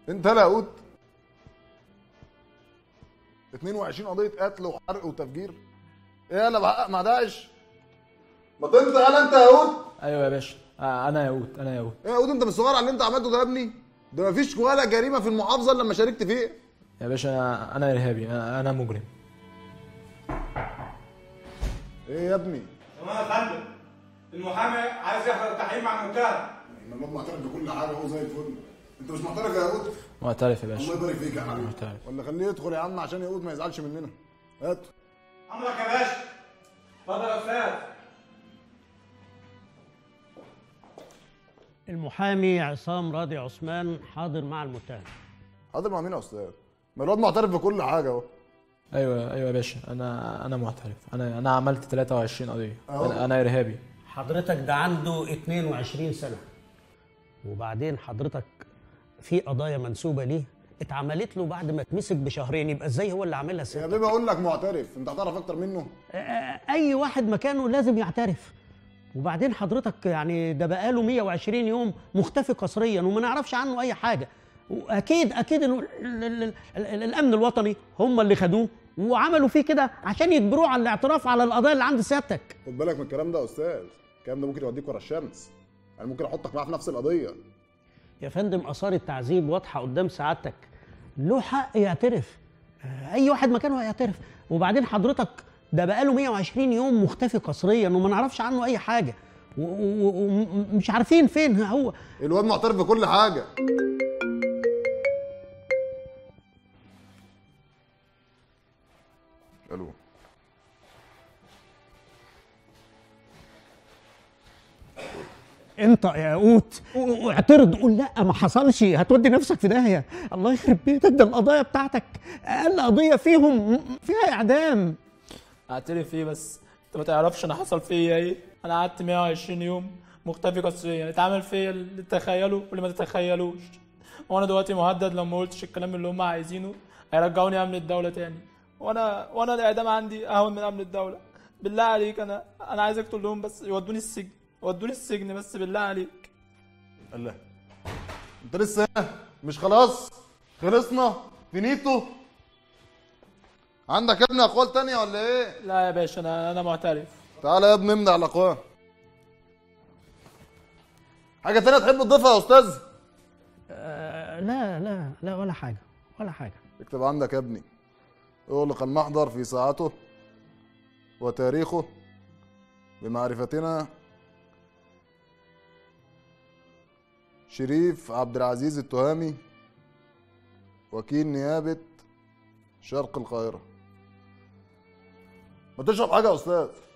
انت لا قوت 22 قضيه قتل وحرق وتفجير. ايه انا بحقق مع داعش؟ ما انت هل انت يا قوت؟ ايوه يا باشا. انا ياقوت انا ياقوت. ايه يا قوت انت مش صغير على اللي انت عملته ده يا ابني؟ ده مفيش ولا جريمه في المحافظه الا لما شاركت فيه. يا باشا انا ارهابي، انا مجرم. ايه يا ابني؟ تمام يا فندم. المحامي عايز يحضر التحقيق مع المتهم. الممنوع معترف بكل حاجه هو زي الفل. انت مش معترف يا قوت؟ معترف يا باشا. الله يبارك فيك يا حبيبي. معترف. ولا خليه يدخل يا عم عشان يقود ما يزعلش مننا. هات. امرك يا باشا. اتفضل يا استاذ. المحامي عصام راضي عثمان حاضر مع المتهم. حاضر مع مين يا استاذ؟ ما الواد معترف بكل حاجه اهو. ايوه يا باشا، انا معترف. انا عملت 23 قضيه. انا ارهابي. حضرتك ده عنده 22 سنة، وبعدين حضرتك في قضايا منسوبة ليه اتعملت له بعد ما اتمسك بشهرين، يبقى ازاي هو اللي عاملها يا سنة؟ بيه بقول لك معترف، انت هتعرف اكتر منه؟ اي واحد مكانه لازم يعترف. وبعدين حضرتك يعني ده بقاله 120 يوم مختفي قسريا وما نعرفش عنه اي حاجة. واكيد الامن الوطني هم اللي خدوه وعملوا فيه كده عشان يجبروه على الاعتراف على القضايا اللي عند سيادتك. خد بالك من الكلام ده يا استاذ، الكلام ده ممكن يوديك ورا الشمس. يعني ممكن احطك معاه في نفس القضيه. يا فندم اثار التعذيب واضحه قدام سعادتك، له حق يعترف. اي واحد مكانه هيعترف. وبعدين حضرتك ده بقاله 120 يوم مختفي قسريا وما نعرفش عنه اي حاجه ومش عارفين فين هو. الواد معترف بكل حاجه. الو. انت يا ياقوت واعترض، قول لا ما حصلش، هتودي نفسك في داهيه. الله يخرب بيتك، ده القضايا بتاعتك اقل قضيه فيهم فيها اعدام. اعترف ايه بس؟ انت ما تعرفش انا حصل فيا ايه. انا قعدت 120 يوم مختفي قسريا، اتعمل فيا اللي تتخيلوا واللي ما تتخيلوش. وانا دلوقتي مهدد لو ما قلتش الكلام اللي هم عايزينه هيرجعوني امن الدوله تاني. وانا الاعدام عندي اهون من امن الدوله. بالله عليك انا عايزك تقول لهم بس يودوني السجن، ودوني السجن بس بالله عليك. الله، انت لسه مش خلاص؟ خلصنا فينيتو؟ عندك يا ابني اقوال تانية ولا ايه؟ لا يا باشا انا معترف. تعالى يا ابني امضي على الاقوال. حاجة تانية تحب تضيفها يا استاذ؟ لا لا لا ولا حاجه ولا حاجه. اكتب عندك يا ابني: اغلق المحضر في ساعته وتاريخه بمعرفتنا شريف عبد العزيز التهامي، وكيل نيابة شرق القاهرة. ما تشرب حاجة يا أستاذ؟